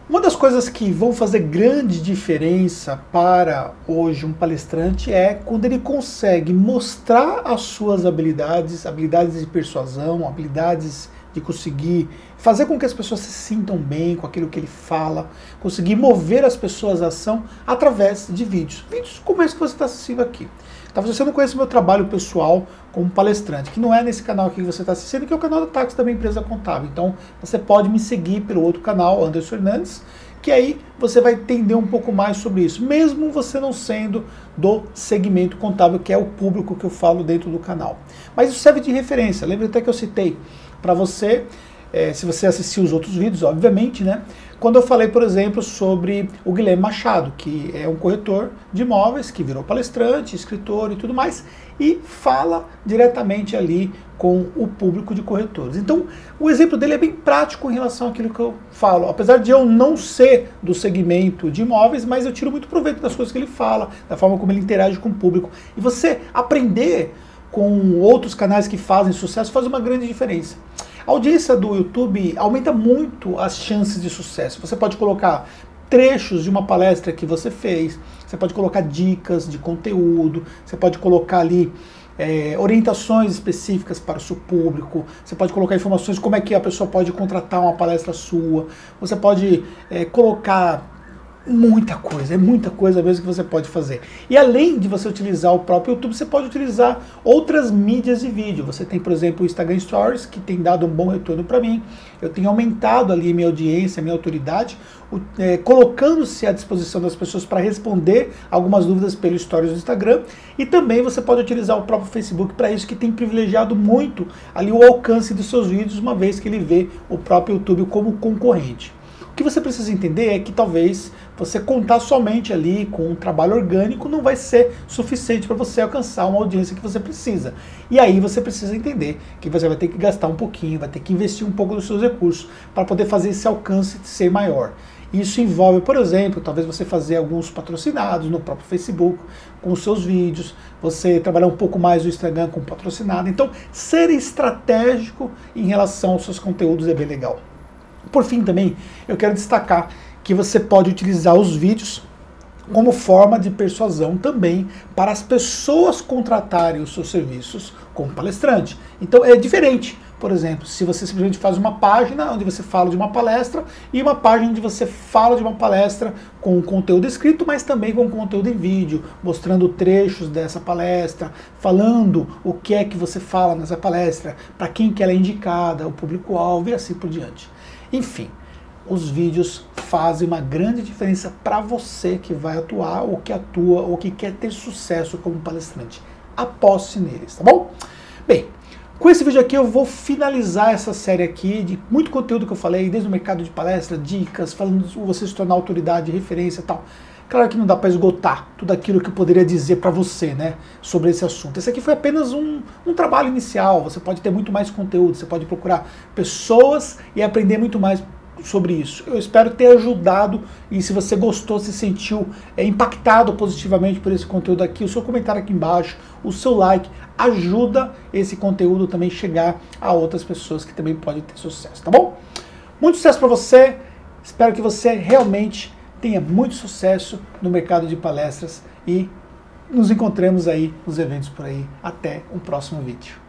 Uma das coisas que vão fazer grande diferença para hoje um palestrante é quando ele consegue mostrar as suas habilidades, habilidades de persuasão, habilidades de conseguir fazer com que as pessoas se sintam bem com aquilo que ele fala, conseguir mover as pessoas à ação através de vídeos. Vídeos como esse que você está assistindo aqui. Talvez você não conheça o meu trabalho pessoal como palestrante, que não é nesse canal aqui que você está assistindo, que é o canal da Táxi da minha empresa contábil. Então você pode me seguir pelo outro canal, Anderson Hernandes, que aí você vai entender um pouco mais sobre isso, mesmo você não sendo do segmento contábil, que é o público que eu falo dentro do canal. Mas isso serve de referência. Lembra até que eu citei para você, se você assistiu os outros vídeos, obviamente, né? Quando eu falei, por exemplo, sobre o Guilherme Machado, que é um corretor de imóveis, que virou palestrante, escritor e tudo mais, e fala diretamente ali com o público de corretores. Então, o exemplo dele é bem prático em relação àquilo que eu falo. Apesar de eu não ser do segmento de imóveis, mas eu tiro muito proveito das coisas que ele fala, da forma como ele interage com o público. E você aprender com outros canais que fazem sucesso faz uma grande diferença. A audiência do YouTube aumenta muito as chances de sucesso. Você pode colocar trechos de uma palestra que você fez, você pode colocar dicas de conteúdo, você pode colocar ali orientações específicas para o seu público, você pode colocar informações como é que a pessoa pode contratar uma palestra sua, você pode colocar muita coisa, é muita coisa mesmo que você pode fazer. E além de você utilizar o próprio YouTube, você pode utilizar outras mídias de vídeo. Você tem, por exemplo, o Instagram Stories, que tem dado um bom retorno para mim. Eu tenho aumentado ali minha audiência, minha autoridade, colocando-se à disposição das pessoas para responder algumas dúvidas pelo Stories do Instagram. E também você pode utilizar o próprio Facebook para isso, que tem privilegiado muito ali o alcance dos seus vídeos, uma vez que ele vê o próprio YouTube como concorrente. O que você precisa entender é que talvez você contar somente ali com um trabalho orgânico não vai ser suficiente para você alcançar uma audiência que você precisa. E aí você precisa entender que você vai ter que gastar um pouquinho, vai ter que investir um pouco dos seus recursos para poder fazer esse alcance ser maior. Isso envolve, por exemplo, talvez você fazer alguns patrocinados no próprio Facebook com os seus vídeos, você trabalhar um pouco mais no Instagram com patrocinado. Então, ser estratégico em relação aos seus conteúdos é bem legal. Por fim, também, eu quero destacar que você pode utilizar os vídeos como forma de persuasão também para as pessoas contratarem os seus serviços como palestrante. Então é diferente. Por exemplo, se você simplesmente faz uma página onde você fala de uma palestra e uma página onde você fala de uma palestra com conteúdo escrito, mas também com conteúdo em vídeo, mostrando trechos dessa palestra, falando o que é que você fala nessa palestra, para quem que ela é indicada, o público-alvo e assim por diante. Enfim, os vídeos fazem uma grande diferença para você que vai atuar, ou que atua, ou que quer ter sucesso como palestrante. Aposte neles, tá bom? Bem, com esse vídeo aqui eu vou finalizar essa série aqui de muito conteúdo que eu falei, desde o mercado de palestra, dicas, falando de você se tornar autoridade, referência e tal. Claro que não dá para esgotar tudo aquilo que eu poderia dizer para você, né, sobre esse assunto. Esse aqui foi apenas um trabalho inicial. Você pode ter muito mais conteúdo, você pode procurar pessoas e aprender muito mais sobre isso. Eu espero ter ajudado, e se você gostou, se sentiu impactado positivamente por esse conteúdo aqui, o seu comentário aqui embaixo, o seu like, ajuda esse conteúdo também chegar a outras pessoas que também podem ter sucesso, tá bom? Muito sucesso para você, espero que você realmente tenha muito sucesso no mercado de palestras e nos encontremos aí nos eventos por aí. Até um próximo vídeo.